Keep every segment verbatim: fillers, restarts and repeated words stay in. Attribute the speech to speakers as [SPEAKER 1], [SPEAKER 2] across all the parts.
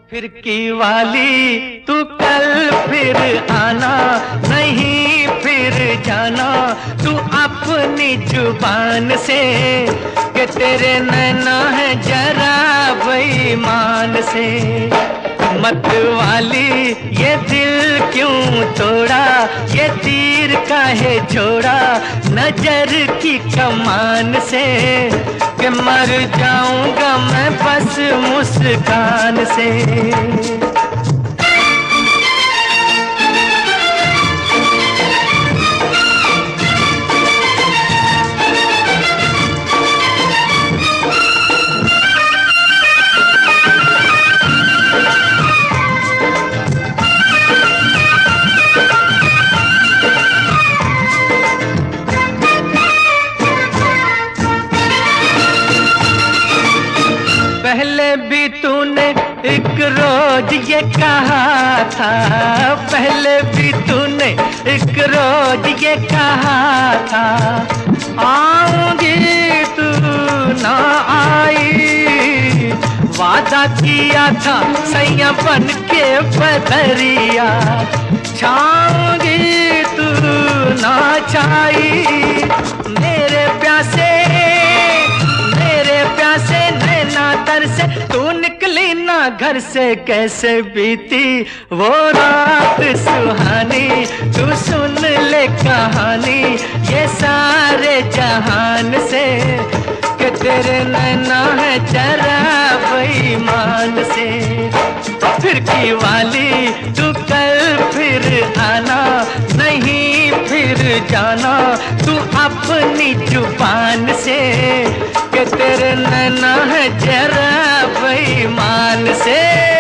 [SPEAKER 1] फिरकी वाली तू कल फिर आना, नहीं फिर जाना तू अपनी जुबान से, कि तेरे नैना है जरा बेईमान से। मत वाली ये दिल क्यों तोड़ा, ये तीर काहे छोड़ा नजर की कमान से, कि मर जाऊंगा मैं बस मुस्कान से। पहले भी तूने एक रोज ये कहा था, पहले भी तूने एक रोज ये कहा था, आऊंगी तू ना आई। वादा किया था सैया बन के बदरिया, छाऊंगी तू ना छाई। मेरे प्यासे मेरे प्यासे नैना तर से तू निकली ना घर से, कैसे बीती वो रात सुहानी। तू सुन ले कहानी ये सारे जहान से, कि तेरे नैना है जरा बेईमान से। फिरकी वाली तू कल फिर आना, नहीं फिर जाना तू अपनी जुबान से, कि तेरे नैना है जरा बेईमान से।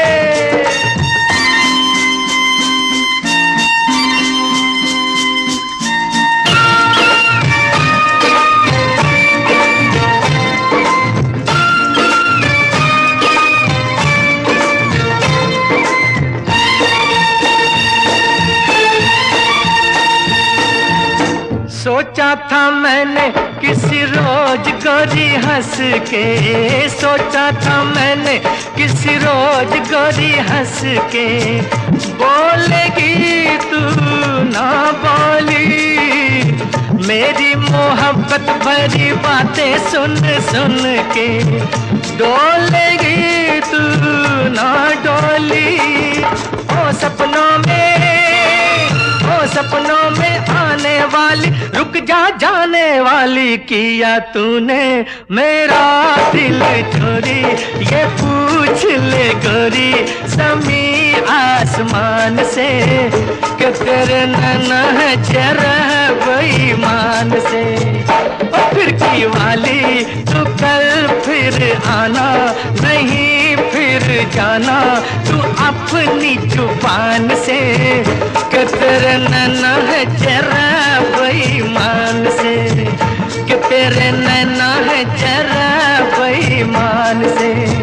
[SPEAKER 1] सोचा था मैंने किसी रोज गोरी हंस के, सोचा था मैंने किसी रोज गोरी हंस के, बोलेगी तू ना बोली मेरी मोहब्बत भरी बातें सुन सुन के, डोलेगी तू ना डोली। ओ सपनों में ओ सपनों में आने वाली, रुक जा जाने वाली, किया तूने मेरा दिल चोरी। ये पूछ ले गोरी ज़मीं आसमान से, कि तेरे नैना है जरा बेईमान से। ओ फिरकी वाली तू कल फिर आना, नहीं फिर जाना तू अपनी जुबान से, कि तेरे नैना है जरा बेईमान से, कि तेरे नैना है जरा बेईमान से।